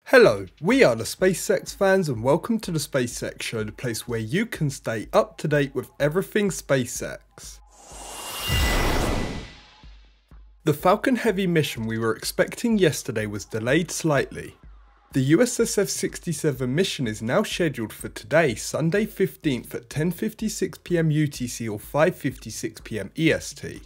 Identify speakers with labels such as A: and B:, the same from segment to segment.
A: Hello, we are the SpaceX fans and welcome to the SpaceX Show, the place where you can stay up to date with everything SpaceX. The Falcon Heavy mission we were expecting yesterday was delayed slightly. The USSF-67 mission is now scheduled for today, Sunday 15th at 10:56 PM UTC or 5:56 PM EST.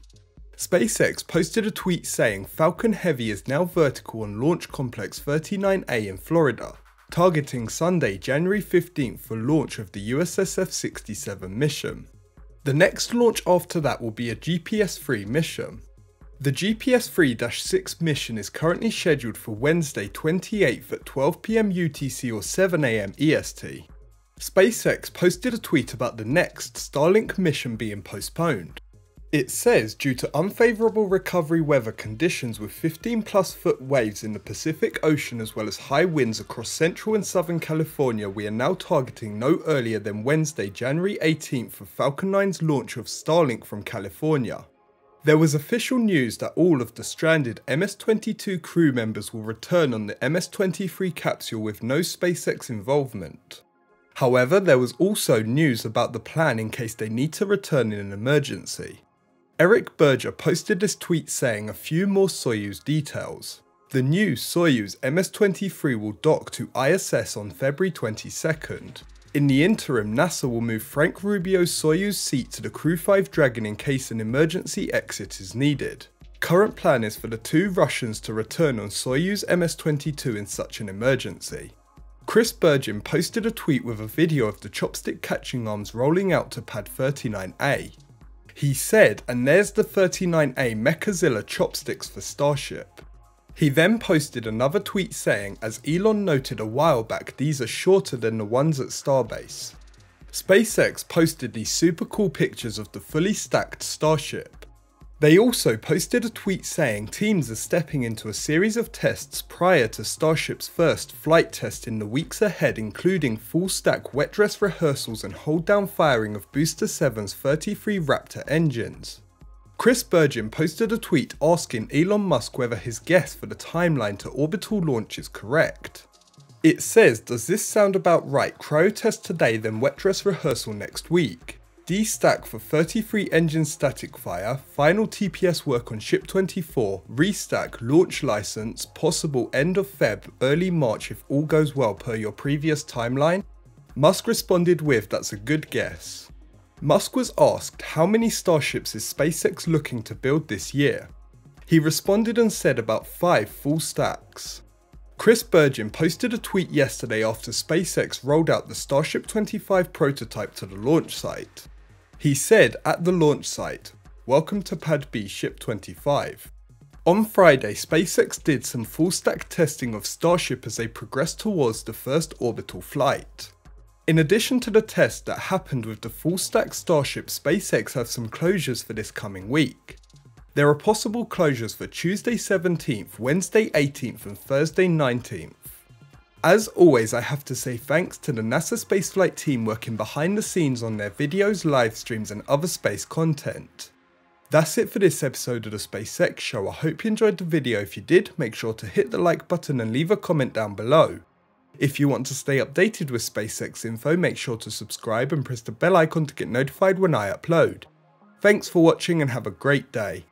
A: SpaceX posted a tweet saying Falcon Heavy is now vertical on Launch Complex 39A in Florida, targeting Sunday, January 15th for launch of the USSF-67 mission. The next launch after that will be a GPS-free mission. The GPS-3-6 mission is currently scheduled for Wednesday 28th at 12 PM UTC or 7 AM EST. SpaceX posted a tweet about the next Starlink mission being postponed. It says, due to unfavourable recovery weather conditions with 15+ foot waves in the Pacific Ocean as well as high winds across central and southern California, we are now targeting no earlier than Wednesday, January 18th for Falcon 9's launch of Starlink from California. There was official news that all of the stranded MS-22 crew members will return on the MS-23 capsule with no SpaceX involvement. However, there was also news about the plan in case they need to return in an emergency. Eric Berger posted this tweet saying a few more Soyuz details. The new Soyuz MS-23 will dock to ISS on February 22nd. In the interim, NASA will move Frank Rubio's Soyuz seat to the Crew 5 Dragon in case an emergency exit is needed. Current plan is for the two Russians to return on Soyuz MS-22 in such an emergency. Chris Burgin posted a tweet with a video of the chopstick catching arms rolling out to pad 39A. He said, "And there's the 39A Mechazilla chopsticks for Starship." He then posted another tweet saying, as Elon noted a while back, these are shorter than the ones at Starbase. SpaceX posted these super cool pictures of the fully stacked Starship. They also posted a tweet saying teams are stepping into a series of tests prior to Starship's first flight test in the weeks ahead, including full stack wet dress rehearsals and hold down firing of Booster 7's 33 Raptor engines. Chris Burgin posted a tweet asking Elon Musk whether his guess for the timeline to orbital launch is correct. It says, "Does this sound about right? Cryo test today, then wet dress rehearsal next week. Destack for 33 engine static fire, final TPS work on Ship 24, restack, launch license, possible end of Feb, early March if all goes well per your previous timeline." Musk responded with, "That's a good guess." Musk was asked, how many Starships is SpaceX looking to build this year? He responded and said about 5 full stacks. Chris Burgin posted a tweet yesterday after SpaceX rolled out the Starship 25 prototype to the launch site. He said at the launch site, "Welcome to Pad B Ship 25. On Friday, SpaceX did some full stack testing of Starship as they progressed towards the first orbital flight. In addition to the test that happened with the full stack Starship, SpaceX have some closures for this coming week. There are possible closures for Tuesday 17th, Wednesday 18th and Thursday 19th. As always, I have to say thanks to the NASA spaceflight team working behind the scenes on their videos, live streams and other space content. That's it for this episode of the SpaceX Show. I hope you enjoyed the video. If you did, make sure to hit the like button and leave a comment down below. If you want to stay updated with SpaceX info, make sure to subscribe and press the bell icon to get notified when I upload. Thanks for watching and have a great day.